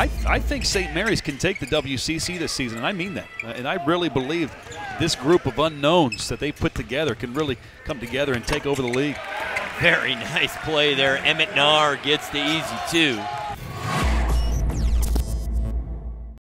I think St. Mary's can take the WCC this season, and I mean that. And I really believe this group of unknowns that they put together can really come together and take over the league. Very nice play there. Emmett Naar gets the easy 2.